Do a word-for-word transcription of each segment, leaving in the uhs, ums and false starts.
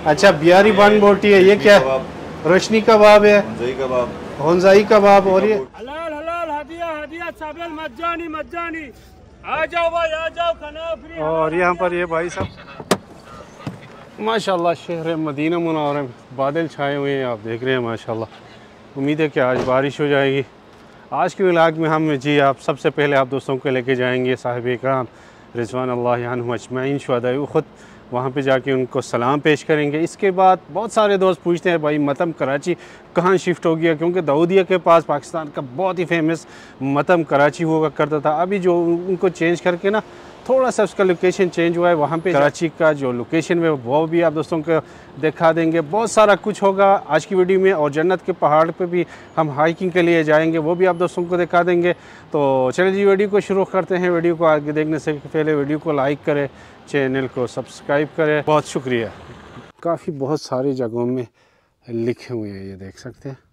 अच्छा बिहारी बन बोटी है, ये क्या रोशनी कबाब है, होंजाई कबाब। और ये हलाल हलाल हदिया हदिया साबिल मज्जानी मज्जानी, आ जाओ भाई आ जाओ, खाना फ्री। और यहाँ पर ये भाई साहब माशाल्लाह शहर मदीना मुनव्वरा में बादल छाए हुए हैं, आप देख रहे हैं माशाल्लाह। उम्मीद है कि आज बारिश हो जाएगी। आज के व्लॉग में हम जी आप सबसे पहले आप दोस्तों को लेके जाएंगे साहिब इकराम रिज़वान अल्लाह अन्हुम अजमईन शुहदाए उहद, वहाँ पे जाके उनको सलाम पेश करेंगे। इसके बाद बहुत सारे दोस्त पूछते हैं भाई मतम कराची कहाँ शिफ्ट हो गया, क्योंकि दाऊदिया के पास पाकिस्तान का बहुत ही फेमस मतम कराची हुआ करता था। अभी जो उनको चेंज करके ना थोड़ा सा उसका लोकेशन चेंज हुआ है, वहाँ पे कराची का जो लोकेशन है वो भी आप दोस्तों को दिखा देंगे। बहुत सारा कुछ होगा आज की वीडियो में, और जन्नत के पहाड़ पे भी हम हाइकिंग के लिए जाएंगे, वो भी आप दोस्तों को दिखा देंगे। तो चलिए जी वीडियो को शुरू करते हैं। वीडियो को आगे देखने से पहले वीडियो को लाइक करें, चैनल को सब्सक्राइब करें, बहुत शुक्रिया। काफ़ी बहुत सारी जगहों में लिखे हुए हैं, ये देख सकते हैं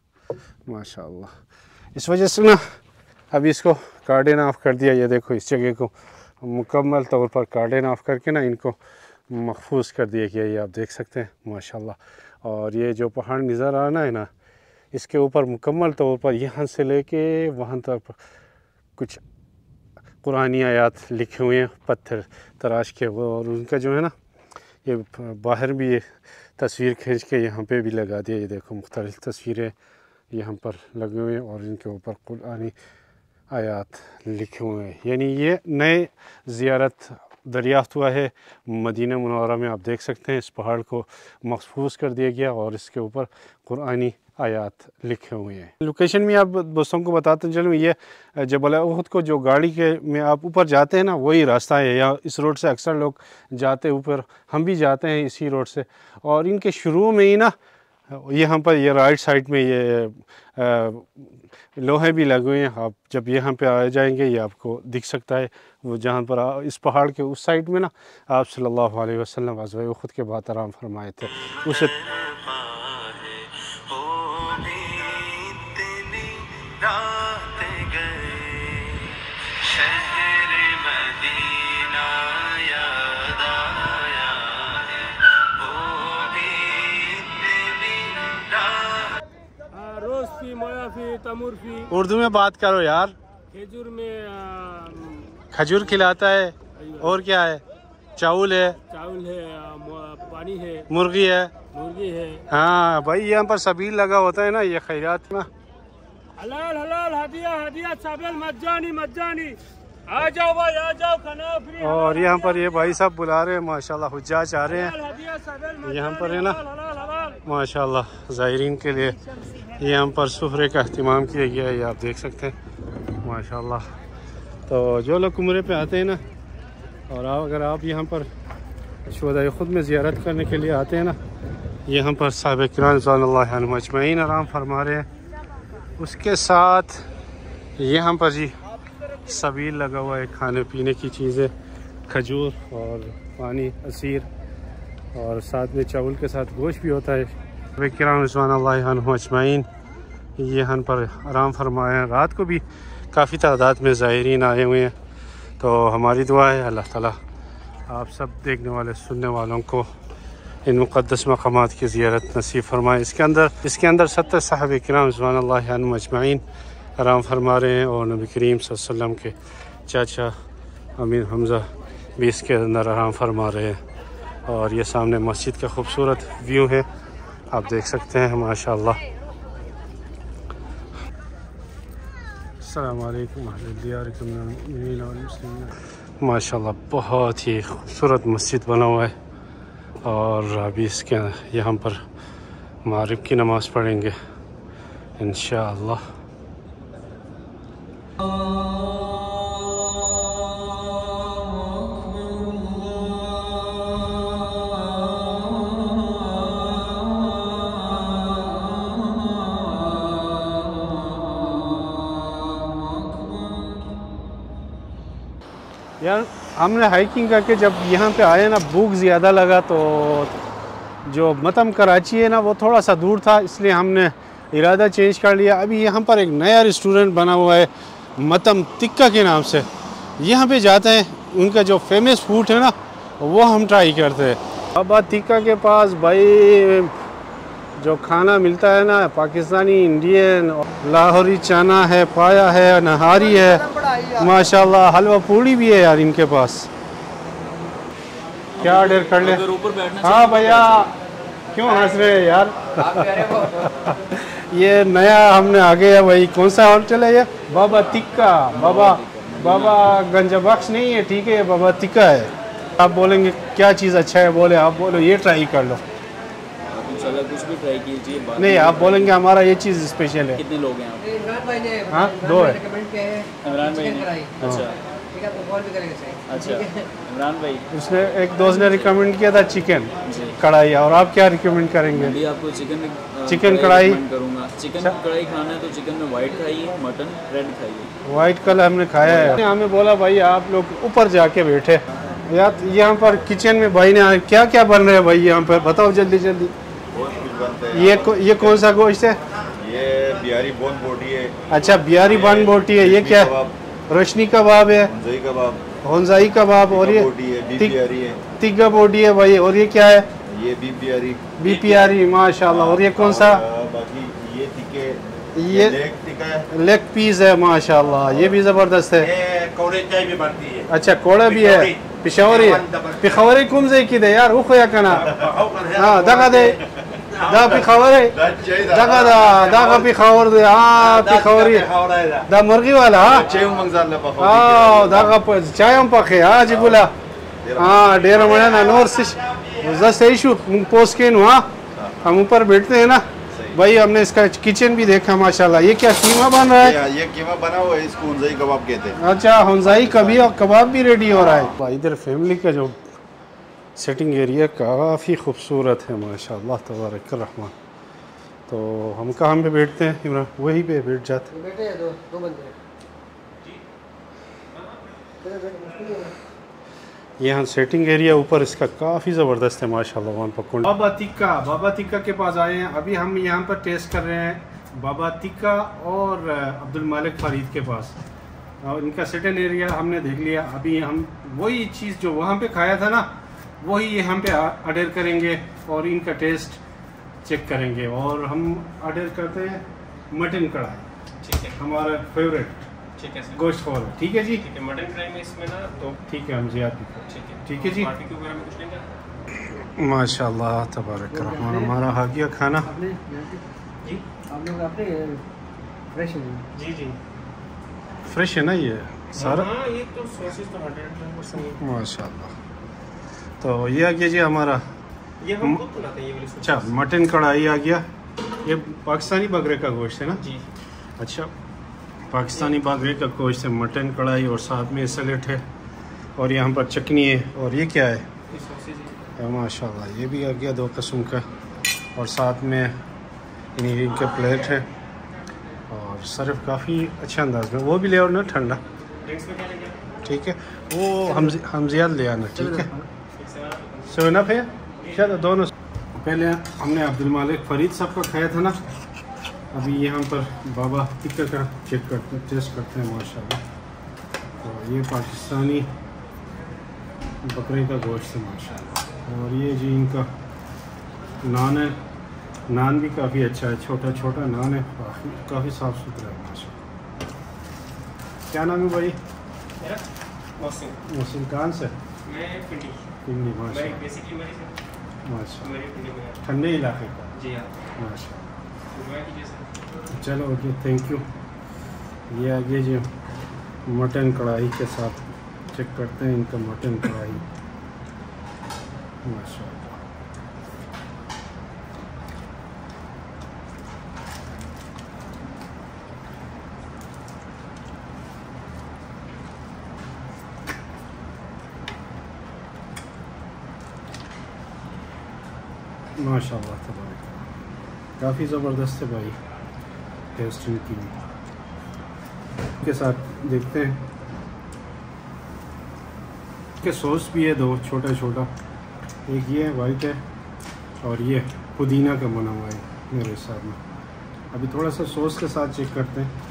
माशाल्लाह। इस वजह से ना अभी इसको कार्डन ऑफ कर दिया। ये देखो इस जगह को मुकम्मल तौर पर कार्डन ऑफ करके ना इनको महफूज कर दिया गया, ये आप देख सकते हैं माशाल्लाह। और ये जो पहाड़ नज़र आ रहा है ना, इसके ऊपर मुकम्मल तौर पर यहाँ से लेके वहाँ तक कुछ कुरानी आयात लिखे हुए हैं पत्थर तराश के वो, और उनका जो है ना ये बाहर भी ये तस्वीर खींच के यहाँ पे भी लगा दिया। ये देखो मुख्तलिफ तस्वीरें यहाँ पर लगे हुए हैं और इनके ऊपर कुरानी आयात लिखे हुए हैं। यानी ये नए ज़ियारत दरियाफ़्त हुआ है मदीना मुनव्वरा में, आप देख सकते हैं इस पहाड़ को महफूज कर दिया गया और इसके ऊपर कुरानी आयात लिखे हुए हैं। लोकेशन में आप दोस्तों को बताते चलूँ, ये जबल उहद को जो गाड़ी के में आप ऊपर जाते हैं ना वही रास्ता है, या इस रोड से अक्सर लोग जाते हैं ऊपर, हम भी जाते हैं इसी रोड से। और इनके शुरू में ही ना यहाँ पर ये राइट साइड में ये आ, लोहे भी लगे हुए हैं। आप जब यहाँ पे आ जाएंगे ये आपको दिख सकता है, वो जहाँ पर आ, इस पहाड़ के उस साइड में ना आप सल्लल्लाहु अलैहि वसल्लम ग़ज़वा उहद के बाद आराम फरमाए थे। उसे उर्दू में बात करो यार। खजूर में खजूर खिलाता है, और क्या है, चावल है, चावल है, पानी है, मुर्गी है, मुर्गी है। हाँ भाई यहाँ पर सबील लगा होता है ना, ये खैरात में। हलाल हलाल हदिया हदिया साबिल मज्जानी मज्जानी, आ जाओ भाई आ जाओ, खाना फ्री। और यहाँ पर ये भाई साहब बुला रहे हैं माशाल्लाह, हुज्जाज आ रहे हैं यहाँ पर है ना माशाल्लाह ज़ायरीन के लिए। यहाँ पर सुहरे का अहतमाम किया गया है, ये आप देख सकते हैं माशाल्लाह। तो जो लोग उम्रे पे आते हैं ना, और आप अगर आप यहाँ पर शुहदाए खुद में ज़ियारत करने के लिए आते हैं ना, यहाँ पर साहिब इकराम रिज़वान अल्लाह अन्हुम अजमईन आराम फरमा रहे हैं। उसके साथ यहाँ पर जी सबील लगा हुआ है, खाने पीने की चीज़ें, खजूर और पानी, असीर, और साथ में चावल के साथ गोश्त भी होता है। साहिब इकराम रिज़वान अल्लाह अन्हुम अजमईन यहाँ पर आराम फरमाए हैं। रात को भी काफ़ी तादाद में ज़ायरीन आए हुए हैं। तो हमारी दुआ है अल्लाह ताला आप सब देखने वाले सुनने वालों को इन मुक़द्दस मक़ामात की ज़ियारत नसीब फरमाए। इसके अंदर इसके अंदर सत्तर साहिब इकराम रिज़वान अल्लाह अन्हुम अजमईन आराम फरमा रहे हैं, और नबी करीम सल्लल्लाहु अलैहि वसल्लम के चाचा अमीर हमज़ा भी इसके अंदर आराम फरमा रहे हैं। और ये सामने मस्जिद का खूबसूरत व्यू है, आप देख सकते हैं माशाल्लाह। अस्सलामु अलैकुम माशाल्लाह, बहुत ही खूबसूरत मस्जिद बना हुआ है। और अभी इसके यहाँ पर मागरिब की नमाज़ पढ़ेंगे इंशाअल्लाह। यार हमने हाइकिंग करके जब यहाँ पे आए ना, भूख ज़्यादा लगा, तो जो मतम कराची है ना वो थोड़ा सा दूर था, इसलिए हमने इरादा चेंज कर लिया। अभी यहाँ पर एक नया रेस्टोरेंट बना हुआ है मतम टिक्का के नाम से, यहाँ पे जाते हैं, उनका जो फेमस फूड है ना वो हम ट्राई करते हैं। बाबा टिक्का के पास भाई जो खाना मिलता है ना, पाकिस्तानी, इंडियन, लाहौरी चना है, पाया है, नहारी है, माशाल्लाह। हलवा पूड़ी भी है यार इनके पास। क्या ऑर्डर कर ले? हाँ भैया, क्यों हंस रहे हैं यार? ये नया हमने आ गया भाई। कौन सा होटल है ये? बाबा टिक्का। बाबा बाबा गंजा बख्श नहीं है, ठीक है, ये बाबा टिक्का है। आप बोलेंगे क्या चीज़ अच्छा है, बोले आप बोलो ये ट्राई कर लो। कुछ भी ट्राई कीजिए। नहीं, आप बोलेंगे हमारा ये चीज़ स्पेशल है। कितने लोग हैं आप? इमरान भाई ने, हाँ, दो है। इमरान भाई ने, अच्छा ठीक है, तो कॉल भी करेंगे सही। अच्छा इमरान भाई, उसने एक दोस्त ने रिकमेंड किया था चिकन कढ़ाई, और आप क्या रिकमेंड करेंगे? अभी आपको चिकन चिकन कढ़ाई करूँगा। चिकन कढ़ाई खाना है तो चिकन में वाइट खाइए, मटन रेड खाइए। वाइट कलर हमने खाया है। हमें बोला भाई आप लोग ऊपर जाके बैठे यार। यहाँ पर किचन में भाई ने क्या क्या बन रहे हैं भाई यहाँ पर, बताओ जल्दी जल्दी। ये ये कौन सा गोश्त है? ये बिहारी बोन बोटी है। अच्छा, बिहारी बन बोटी है। ये क्या है? रोशनी कबाब है, कबाब, होंजाई कबाब, और ये तिग्गा बोटी है भाई। और ये क्या है? ये बी बिहारी बी पियारी, माशाल्लाह। और ये कौन सा? बाकी ये टिक्के, ये लेग टिक्का है, लेग पीस है, माशाल्लाह। ये भी जबरदस्त है। ये कौड़े चाय भी बनती है। अच्छा, कोड़ा भी है, पिशावरी पिखावरी कुम से की दे यार, उखो या कना। हाँ, दगा दे दा पिखावरी, दगा दा दगा पिखावर दे। हाँ, पिखावरी दा मुर्गी वाला। हाँ हाँ, दगा पर चाय हम पके। हाँ जी बोला। हाँ, डेरा मना ना नोर सिश जस्ट इशू पोस्ट के नु। हाँ, हम ऊपर बैठते हैं ना भाई। हमने इसका किचन भी देखा, माशाल्लाह। ये क्या कीमा बन रहा है? ये कीमा बना हुआ है, इसको हुंजाई कबाब कहते हैं। अच्छा, हुंजाई कभी कबाब भी रेडी हो रहा है। इधर फैमिली का जो सेटिंग एरिया काफ़ी खूबसूरत है, माशाल्लाह तबारक रहमान। तो हम कहाँ पे बैठते हैं इमरान? वहीं पे बैठ जाते हैं। बेटे दो दो बंदे यहाँ सेटिंग एरिया ऊपर इसका काफ़ी ज़बरदस्त है, माशाल्लाह। वहाँ पर बाबा टिक्का, बाबा टिक्का के पास आए हैं। अभी हम यहाँ पर टेस्ट कर रहे हैं बाबा टिक्का और अब्दुल मालिक फरीद के पास। और इनका सेटिंग एरिया हमने देख लिया। अभी हम वही चीज़ जो वहाँ पे खाया था ना, वही यहाँ पे ऑर्डर करेंगे और इनका टेस्ट चेक करेंगे। और हम ऑर्डर करते हैं मटन कढ़ाई, ठीक है, हमारा फेवरेट, ठीक है, गोश्त खोर, ठीक है जी। ठीक है, मटन कढ़ाई में इसमें ना तो ठीक है, हम ज़ियाद, ठीक है, ठीक है जी। बारबेक्यू वगैरह में कुछ लेंगे? माशाल्लाह तबारक रहमान। हमारा आ गया खाना जी। आप लोग अपने फ्रेश है? जी जी, फ्रेश है ना ये सारा? हाँ, ये तो सॉसेज तो हंड्रेड परसेंट माशाल्लाह। तो ये आ गया जी हमारा। ये हम खुद बनाते हैं ये वाली। अच्छा, मटन कढ़ाई आ गया। ये पाकिस्तानी बकरे का गोश्त है ना जी? अच्छा, पाकिस्तानी बकरे का गोश्त है, मटन कढ़ाई, और साथ में सैलेड है, और यहाँ पर चटनी है। और ये क्या है? माशाल्लाह, ये भी आ गया दो किस्म का। और साथ में इन्हीं के प्लेट है, और सर्फ काफ़ी अच्छा अंदाज में। वो भी ले और ना ठंडा, ठीक है, वो हम हम ज़्यादा ले आना, ठीक है। सो इनफ है, चलो दोनों। पहले हमने अब्दुल मालिक फरीद साहब का खाया था ना, अभी यहाँ पर बाबा टिक्का का चेक करते हैं, टेस्ट करते हैं, माशाल्लाह। तो ये पाकिस्तानी बकरे का गोश्त है, माशाल्लाह। और ये जी इनका नान है, नान भी काफ़ी अच्छा है, छोटा छोटा नान है, काफ़ी काफ़ी साफ़ सुथरा है, माशाल्लाह। क्या नाम है भाई? मोहसिन। कहाँ से? पिंडी, माशाल्लाह माशाल्लाह। ठंडे इलाके का जी? हाँ, माशाल्लाह। चलो ओके, थैंक यू। ये आगे जी मटन कढ़ाई के साथ चेक करते हैं इनका मटन कढ़ाई, माशाल्लाह। माशाल्लाह तबारक, काफ़ी ज़बरदस्त है भाई टेस्टिंग की। के साथ देखते हैं कि सॉस भी है दो, छोटा छोटा, एक ये वाइट है और ये पुदीना का बना हुआ है मेरे हिसाब में। अभी थोड़ा सा सॉस के साथ चेक करते हैं।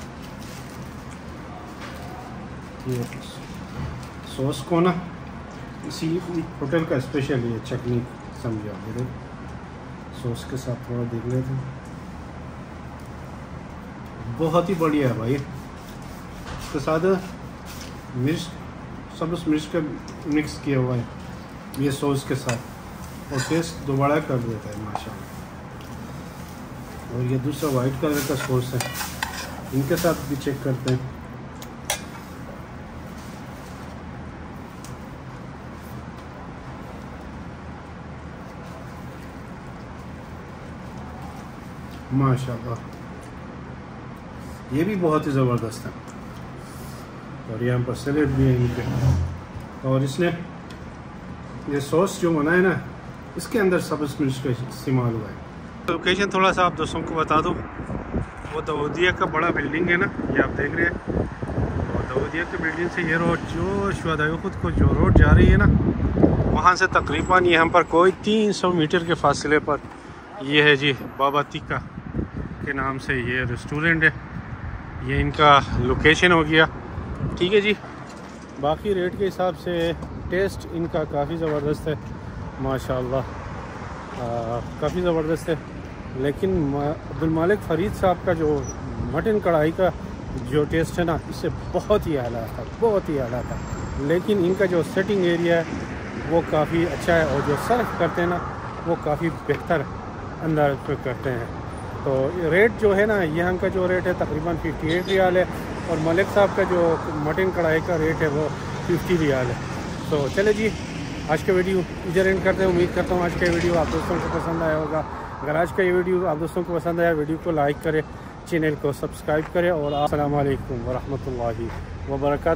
ये सॉस को ना इसी होटल का स्पेशल है, चटनी समझा मेरे सॉस के साथ थोड़ा देख लेते हैं। बहुत ही बढ़िया है भाई। इसके साथ मिर्च, सब्ज़ मिर्च का मिक्स किया हुआ है ये सॉस के साथ, और टेस्ट दोबारा कर देता है माशाल्लाह। और ये दूसरा वाइट कलर का सॉस है, इनके साथ भी चेक करते हैं। माशाल्लाह ये भी बहुत ही ज़बरदस्त है। और यहाँ पर सैलेड भी है इनके, और इसने ये सॉस जो बनाया ना इसके अंदर सब्ज़ मिर्च का इस्तेमाल हुआ है। लोकेशन थोड़ा सा आप दोस्तों को बता दूँ, वो दाऊदिया का बड़ा बिल्डिंग है ना, ये आप देख रहे हैं। और दाऊदिया के बिल्डिंग से ये रोड जो शुहदाए खुद को जो रोड जा रही है ना, वहाँ से तकरीबन यहाँ पर कोई तीन सौ मीटर के फासले पर ये है जी बाबा तिक्का के नाम से ये रेस्टोरेंट है। ये इनका लोकेशन हो गया, ठीक है जी। बाकी रेट के हिसाब से टेस्ट इनका काफ़ी ज़बरदस्त है माशाल्लाह, काफ़ी ज़बरदस्त है। लेकिन अब्दुल मालिक फ़रीद साहब का जो मटन कढ़ाई का जो टेस्ट है ना, इससे बहुत ही आला था, बहुत ही आला था। लेकिन इनका जो सेटिंग एरिया है वो काफ़ी अच्छा है, और जो सर्व करते हैं ना वो काफ़ी बेहतर अंदाज पे करते हैं। तो रेट जो है ना, यहाँ का जो रेट है तकरीबन अट्ठावन रियाल है, और मलिक साहब का जो मटन कढ़ाई का रेट है वो पचास रियाल है। तो चले जी, आज का वीडियो इधर एंड करते हैं। उम्मीद करता हूँ आज का वीडियो आप दोस्तों को पसंद आया होगा। अगर आज का ये वीडियो आप दोस्तों को पसंद आया, वीडियो को लाइक करें, चैनल को सब्सक्राइब करें, और अस्सलाम वालेकुम व रहमतुल्लाहि व बरकातहू।